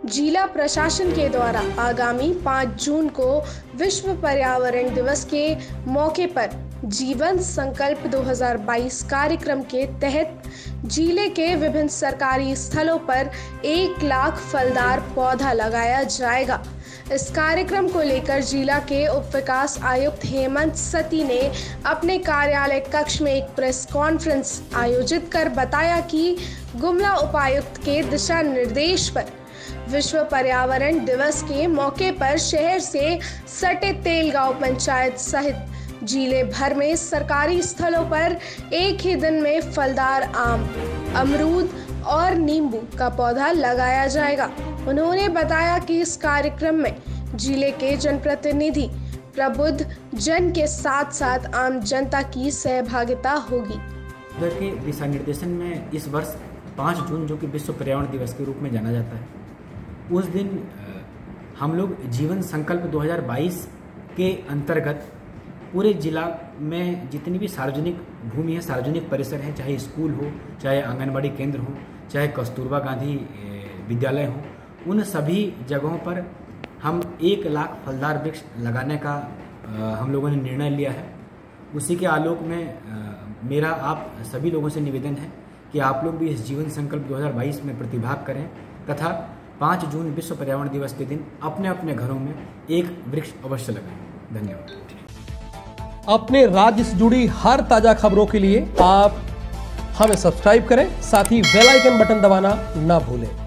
जिला प्रशासन के द्वारा आगामी 5 जून को विश्व पर्यावरण दिवस के मौके पर जीवन संकल्प 2022 कार्यक्रम के तहत जिले के विभिन्न सरकारी स्थलों पर 1 लाख फलदार पौधा लगाया जाएगा। इस कार्यक्रम को लेकर जिला के उप विकास आयुक्त हेमंत सती ने अपने कार्यालय कक्ष में एक प्रेस कॉन्फ्रेंस आयोजित कर बताया कि गुमला उपायुक्त के दिशा निर्देश पर विश्व पर्यावरण दिवस के मौके पर शहर से सटे तेलगांव पंचायत सहित जिले भर में सरकारी स्थलों पर एक ही दिन में फलदार आम, अमरूद और नींबू का पौधा लगाया जाएगा। उन्होंने बताया कि इस कार्यक्रम में जिले के जनप्रतिनिधि प्रबुद्ध जन के साथ साथ आम जनता की सहभागिता होगी। के दिशा निर्देशन में इस वर्ष 5 जून जो कि विश्व पर्यावरण दिवस के रूप में जाना जाता है, उस दिन हम लोग जीवन संकल्प 2022 के अंतर्गत पूरे जिला में जितनी भी सार्वजनिक भूमि है, सार्वजनिक परिसर है, चाहे स्कूल हो, चाहे आंगनबाड़ी केंद्र हो, चाहे कस्तूरबा गांधी विद्यालय हो, उन सभी जगहों पर हम 1 लाख फलदार वृक्ष लगाने का हम लोगों ने निर्णय लिया है। उसी के आलोक में मेरा आप सभी लोगों से निवेदन है कि आप लोग भी इस जीवन संकल्प 2022 में प्रतिभाग करें तथा 5 जून विश्व पर्यावरण दिवस के दिन अपने अपने घरों में 1 वृक्ष अवश्य लगाएं। धन्यवाद। अपने राज्य से जुड़ी हर ताजा खबरों के लिए आप हमें सब्सक्राइब करें, साथ ही बेल आइकन बटन दबाना ना भूलें।